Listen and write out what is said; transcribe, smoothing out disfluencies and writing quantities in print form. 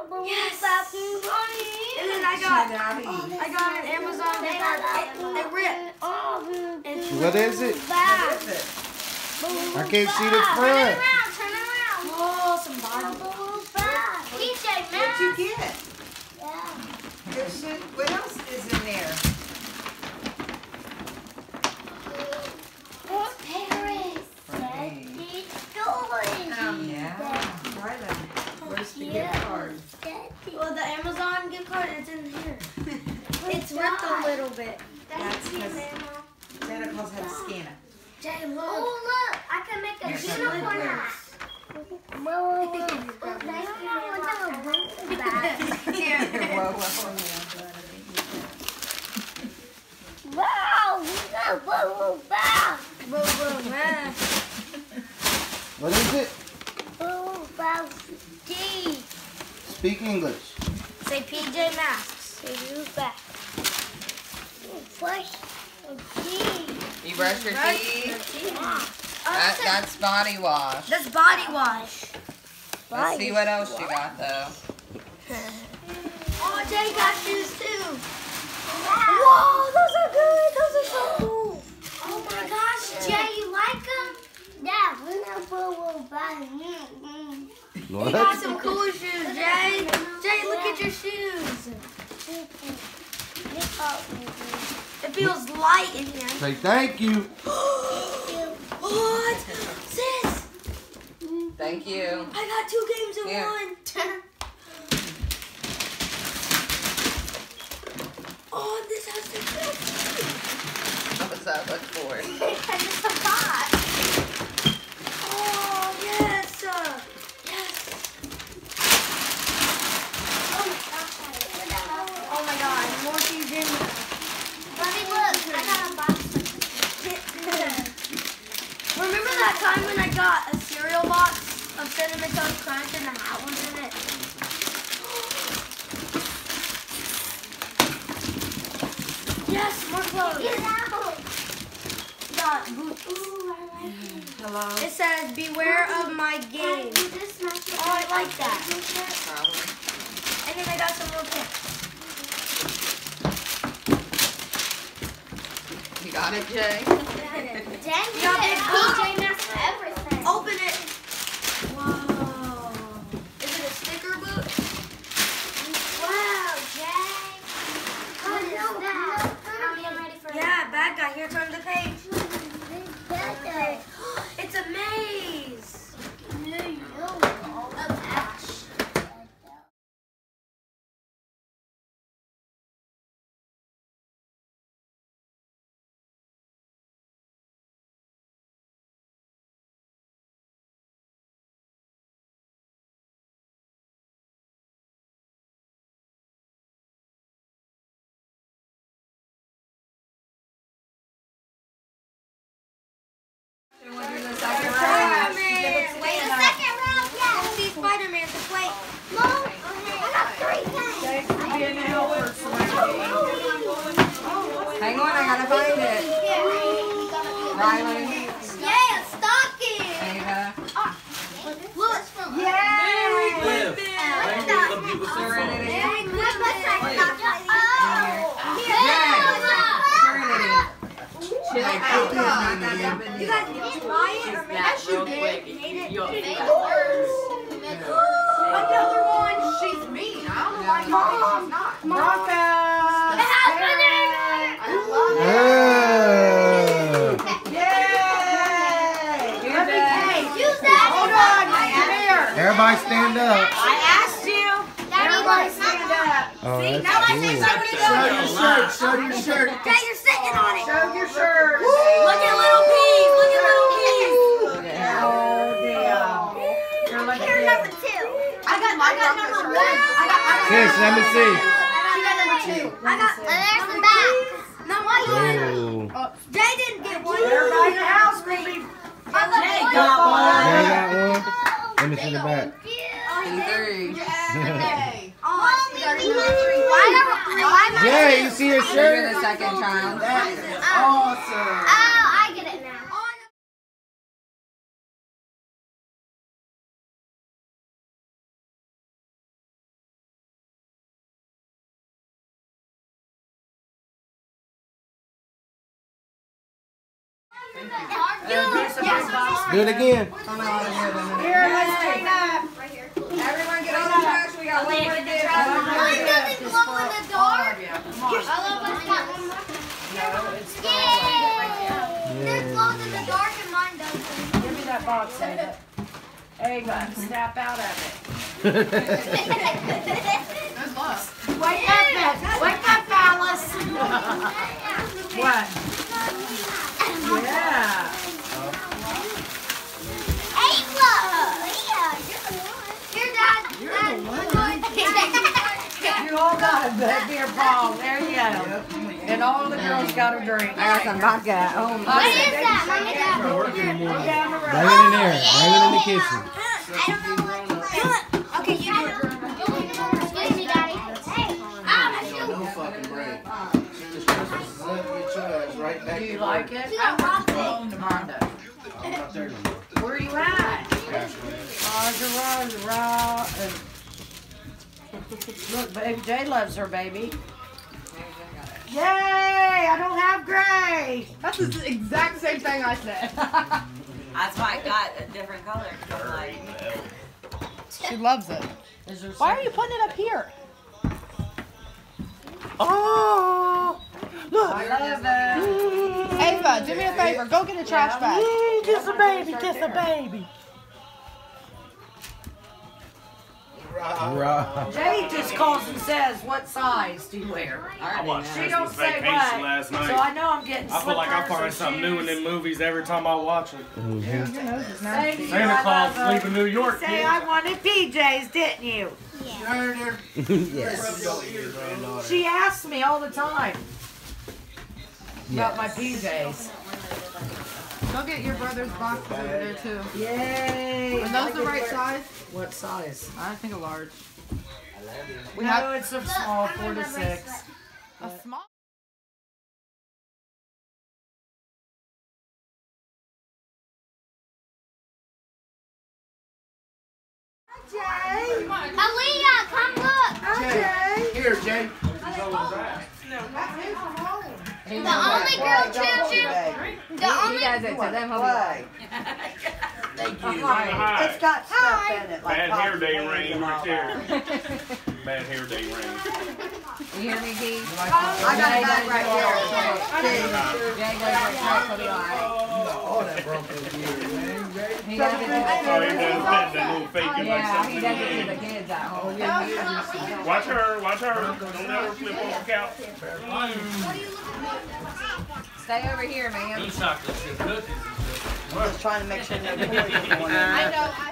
Yes. And then I got an Amazon gift card. It ripped. What is it? What is it? I can't see the front. Turn around. Oh, some Bible. What'd PJ Masks. you get? What else is in there? Yeah. Try them. Where's the gift card? Well, the Amazon gift card is in here. It's ripped a little bit. That's because Santa Claus had to scan it. Jay, look. Oh, look. I can make a Here's unicorn some hat. What is it? Speak English. Say PJ Masks. You brush your teeth? That's body wash. That's body wash. Let's see what else you got though. Oh, Jay got shoes too. Whoa, those are good. Those are so cool. Oh my gosh, Jay, you like them? You got What? some cool shoes, Jay. Jay, look at your shoes. It feels light in here. Say thank you. What? Sis, Thank you. I got 2 games in Here. one. Oh, this has to go. What's that look for? It's a box. Oh, yes. Yes. Oh my God, more things in here. Remember that time when I got a cereal box of Cinnamon Toast Crunch and the hat was in it? Yes, more clothes. Got boots. Hello? It says, beware of my game. Oh, I like that. Probably. And then I got some more pins. You got it, Jay? Open it. Whoa. Is it a sticker book? Wow, Jay. What is that? I'm ready for Yeah, bad guy. Here comes the page. It's a maze. We'll do the second round. Spider-Man. Wait a second. Let's see Spider-Man. Just wait. Hang on, I gotta find it. Riley. Yeah, stocking. Ava. Look. Liv. Serenity. You guys need to try it or maybe That real quick. Another one. She's mean. I don't know why she's not. Martha. Yeah. Hold on. Come here. Everybody stand up. I asked you. Everybody stand up. Oh, Now that's I say cool. somebody Show else. your shirt. Show your shirt. Jay, you're sitting on it. Show your shirt. Look at little peas. Look at little peas. Oh, damn. You're looking Here's good. number 2. I got number 1. I got Sis, let me see. I got there's the back. Number 1. Oh. Jay didn't get one. Everybody in the house will be. Jay got one. Jay got one. Let me see the back. P3. Yay. Jay, you see your You're shirt? the second child. That is awesome. I get it now. Do it again. Here, let's clean up. Everyone get on the trash. We got one more to do. Mine doesn't glow in the dark. Yeah. This glows in the dark and mine doesn't. Give me that box, Ava. Ava, snap out of it. There's love. Wake up, Alice. What? Yeah. Ava! Yeah, you're the one. Here, Dad. You all got a beer pong. There you go. And all the girls got a drink. I got some vodka at home. What is that, Mommy? Dad? Go down the road. Bring it in there. Bring it in the kitchen. I don't know what. Okay, you do it. Excuse me, Daddy. Hey. No fucking break. Just get your ass right back Do you to like work. it? I'm not going to Mondo. I'm not there no more. Where are you at? Roger. Look, baby Jay loves her baby. Yay! I don't have gray. That's the exact same thing I said. That's why I got a different color. I'm like, She loves it. Is there Why are you putting it up here? Oh! Look! I love it. Ava, do me a favor. Go get a trash bag. Kiss a baby, kiss a baby. Right. Jay just calls and says, "What size do you wear?" I watched She don't Christmas say Vacation what. last night. So I know I'm getting I feel like I slippers or find something new in shoes. them movies every time I watch it. Mhm. Thank you, Santa I Claus love leaving New York, Say kid. I wanted PJs, didn't you? Yes. She asks me all the time about my PJs. Go get your brother's boxes over there too. Yay! Are those the right size? What size? I think a large. No, it's a small, 4 to 6. A small? Aaliyah, come look. Jay. Here, Jay. The only girl choo-choo. The only. Thank you. Hi. It's got stuff in it. Like Bad hair day rain popcorn right and there. all that. Bad hair day rain. you hear me, Keith? I got a bag right here. Jay goes like that, so be alright. Oh, that Bronco gear, man. He does it to the Oh, he kids. does that little fake it like Yeah, he does something. it to the kids at home. Watch her, watch her. Don't let her flip off the couch. Stay over here, man. I'm just trying to make sure nobody. I know.